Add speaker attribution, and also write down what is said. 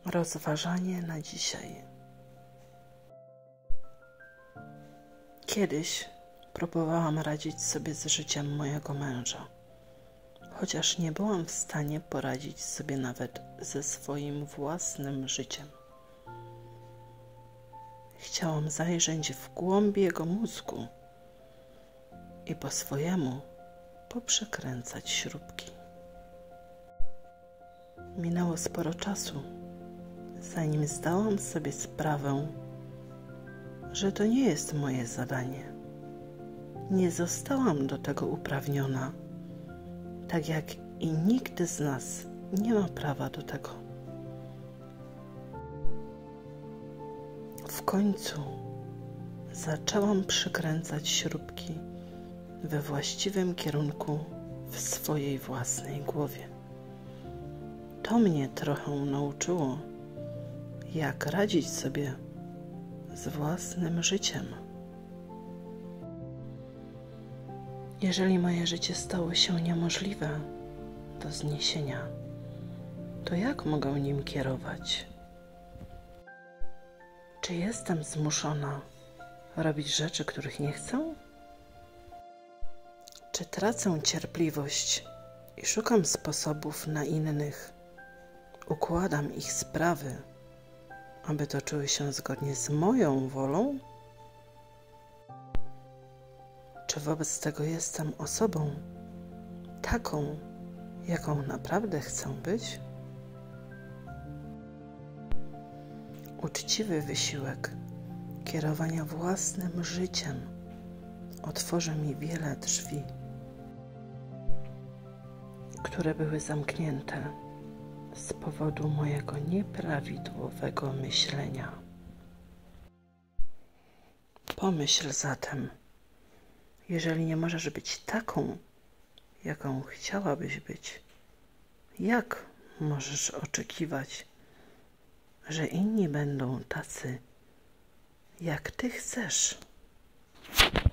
Speaker 1: Rozważanie na dzisiaj. Kiedyś próbowałam radzić sobie z życiem mojego męża, chociaż nie byłam w stanie poradzić sobie nawet ze swoim własnym życiem. Chciałam zajrzeć w głąb jego mózgu i po swojemu poprzekręcać śrubki. Minęło sporo czasu, zanim zdałam sobie sprawę, że to nie jest moje zadanie. Nie zostałam do tego uprawniona, tak jak i nikt z nas nie ma prawa do tego. W końcu zaczęłam przykręcać śrubki we właściwym kierunku w swojej własnej głowie. To mnie trochę nauczyło, jak radzić sobie z własnym życiem. Jeżeli moje życie stało się niemożliwe do zniesienia, to jak mogę nim kierować? Czy jestem zmuszona robić rzeczy, których nie chcę? Czy tracę cierpliwość i szukam sposobów na innych? Układam ich sprawy, aby toczyły się zgodnie z moją wolą? Czy wobec tego jestem osobą taką, jaką naprawdę chcę być? Uczciwy wysiłek kierowania własnym życiem otworzy mi wiele drzwi, które były zamknięte z powodu mojego nieprawidłowego myślenia. Pomyśl zatem, jeżeli nie możesz być taką, jaką chciałabyś być, jak możesz oczekiwać, że inni będą tacy, jak ty chcesz?